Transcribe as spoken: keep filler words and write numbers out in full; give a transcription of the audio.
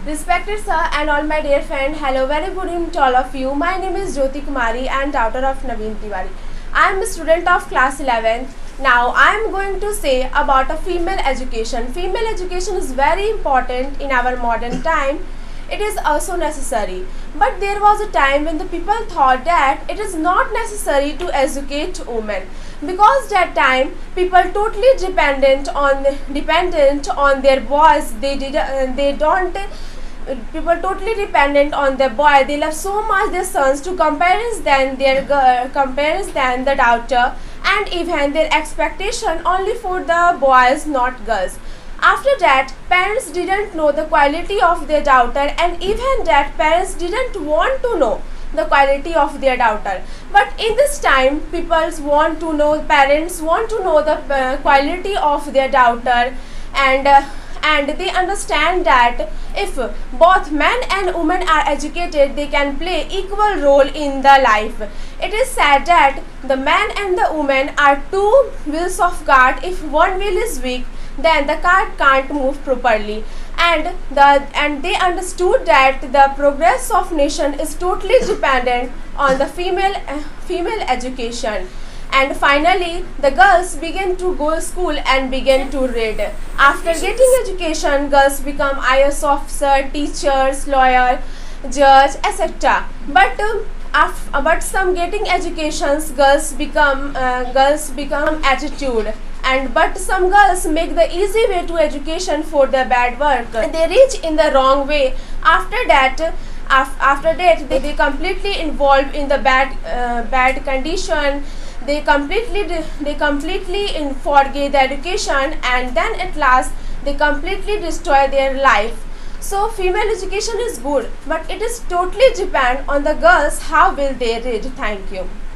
Respected sir and all my dear friend, hello, very good evening to all of you. My name is Jyoti Kumari and daughter of Naveen Tiwari. I am a student of class eleventh. Now I am going to say about a female education. Female education is very important in our modern time. It is also necessary. But there was a time when the people thought that it is not necessary to educate women, because that time people totally dependent on dependent on their boys. They did uh, they don't people totally dependent on their boy. They love so much their sons to compare than their girl, compare than the daughter, and even their expectation only for the boys, not girls. After that, parents didn't know the quality of their daughter, and even that parents didn't want to know the quality of their daughter. But in this time, people want to know, parents want to know the uh, quality of their daughter, and uh, and they understand that if both men and women are educated, they can play equal role in the life. It is said that the man and the woman are two wheels of cart. If one wheel is weak, then the cart can't move properly. And the and they understood that the progress of nation is totally dependent on the female uh, female education. And finally, the girls begin to go to school and begin to read. After getting education, girls become I A S officer, teachers, lawyer, judge, et cetera. But uh, af but some getting educations, girls become uh, girls become attitude. And but some girls make the easy way to education for the bad work. They reach in the wrong way. After that, af after that, they, they completely involved in the bad uh, bad condition. They completely they completely in forget the education, and then at last they completely destroy their life. So female education is good, but it is totally depend on the girls how will they read. Thank you.